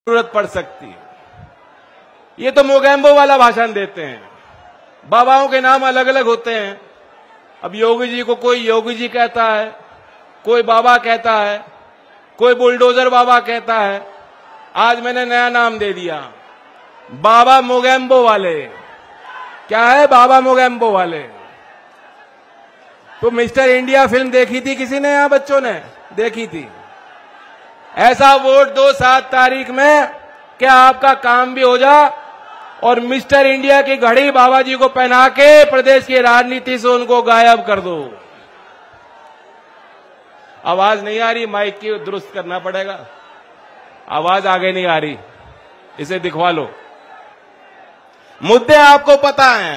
जरूरत पड़ सकती है। ये तो मोगैम्बो वाला भाषण देते हैं। बाबाओं के नाम अलग अलग होते हैं। अब योगी जी को कोई योगी जी कहता है, कोई बाबा कहता है, कोई बुलडोजर बाबा कहता है। आज मैंने नया नाम दे दिया, बाबा मोगैम्बो वाले। क्या है बाबा मोगैम्बो वाले? तो मिस्टर इंडिया फिल्म देखी थी किसी ने? यहां बच्चों ने देखी थी। ऐसा वोट दो 7 तारीख में, क्या आपका काम भी हो जा और मिस्टर इंडिया की घड़ी बाबा जी को पहना के प्रदेश की राजनीति से उनको गायब कर दो। आवाज नहीं आ रही, माइक की दुरुस्त करना पड़ेगा। आवाज आगे नहीं आ रही, इसे दिखवा लो। मुद्दे आपको पता हैं,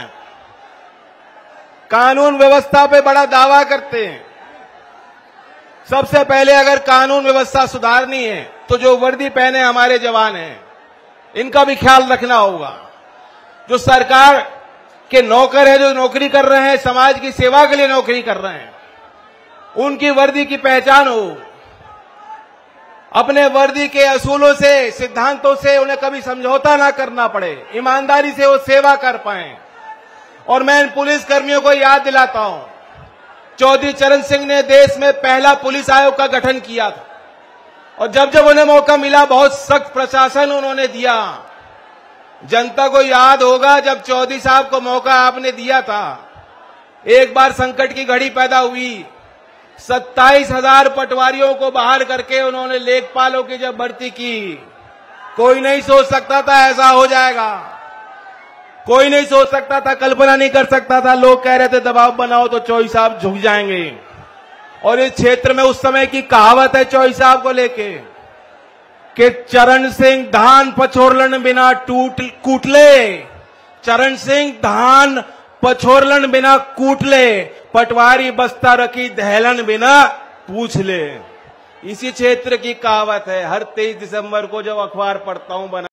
कानून व्यवस्था पे बड़ा दावा करते हैं। सबसे पहले अगर कानून व्यवस्था सुधारनी है तो जो वर्दी पहने हमारे जवान हैं, इनका भी ख्याल रखना होगा। जो सरकार के नौकर हैं, जो नौकरी कर रहे हैं, समाज की सेवा के लिए नौकरी कर रहे हैं, उनकी वर्दी की पहचान हो। अपने वर्दी के असूलों से, सिद्धांतों से उन्हें कभी समझौता ना करना पड़े, ईमानदारी से वो सेवा कर पाए। और मैं इन पुलिस कर्मियों को याद दिलाता हूं, चौधरी चरण सिंह ने देश में पहला पुलिस आयोग का गठन किया था और जब जब उन्हें मौका मिला बहुत सख्त प्रशासन उन्होंने दिया। जनता को याद होगा जब चौधरी साहब को मौका आपने दिया था, एक बार संकट की घड़ी पैदा हुई, 27,000 पटवारियों को बहाल करके उन्होंने लेखपालों की जब भर्ती की, कोई नहीं सोच सकता था ऐसा हो जाएगा। कोई नहीं सोच सकता था, कल्पना नहीं कर सकता था। लोग कह रहे थे दबाव बनाओ तो चौधरी साहब झुक जाएंगे। और इस क्षेत्र में उस समय की कहावत है चौधरी साहब को लेके कि चरण सिंह धान पछोरलन बिना कूटले, चरण सिंह धान पछोरलन बिना कूटले, पटवारी बस्ता रखी दहलन बिना पूछ ले। इसी क्षेत्र की कहावत है। हर 23 दिसंबर को जब अखबार पढ़ता हूं बना